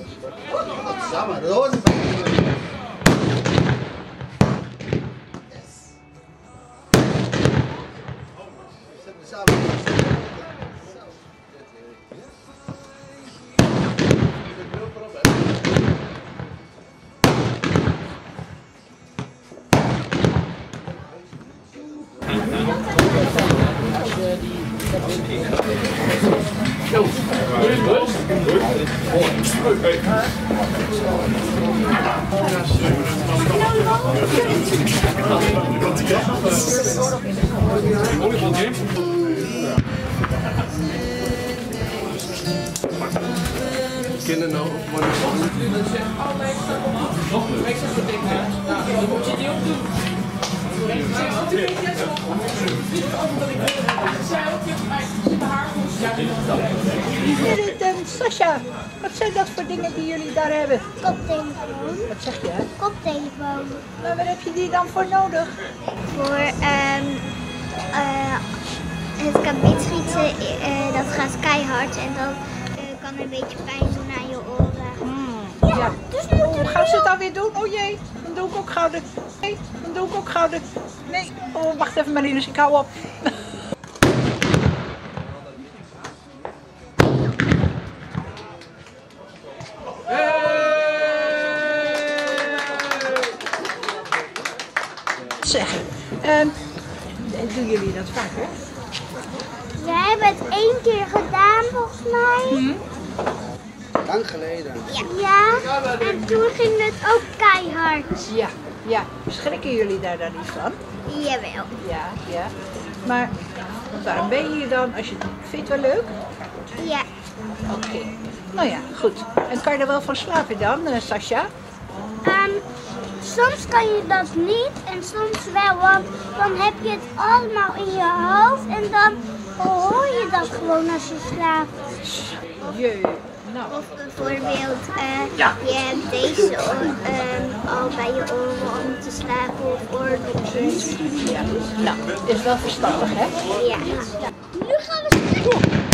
Samen, dat hoort erbij. Yes. Zet me samen. Kinderen nou op worden van. Dan moet je die ook doen. Sascha, wat zijn dat voor dingen die jullie daar hebben? Koptelefoon. Wat zeg je? Hè? Koptelefoon. Maar waar heb je die dan voor nodig? Voor het kabietschieten, dat gaat keihard en dan kan er een beetje pijn doen aan je oren. Ja. Hoe gaan ze het dan weer doen? Oh jee, dan doe ik ook gauw de... Nee, dan doe ik ook gauw de... Nee, oh wacht even Marinus, ik hou op. Zeggen, doen jullie dat vaker? We hebben het 1 keer gedaan volgens mij. Lang geleden. Ja, en toen ging het ook keihard. Ja, ja. Schrikken jullie daar dan niet van? Jawel. Ja, ja. Maar waarom ben je hier dan? Als je vind je het wel leuk? Ja. Oké. Nou ja, goed. En kan je er wel van slapen dan, Sascha? Soms kan je dat niet en soms wel, want dan heb je het allemaal in je hoofd en dan hoor je dat gewoon als je slaapt. Jee. Nou. Of bijvoorbeeld, je hebt deze al bij je oren om te slapen of oordopjes. Ja. Nou, is wel verstandig, hè? Ja. Nu gaan we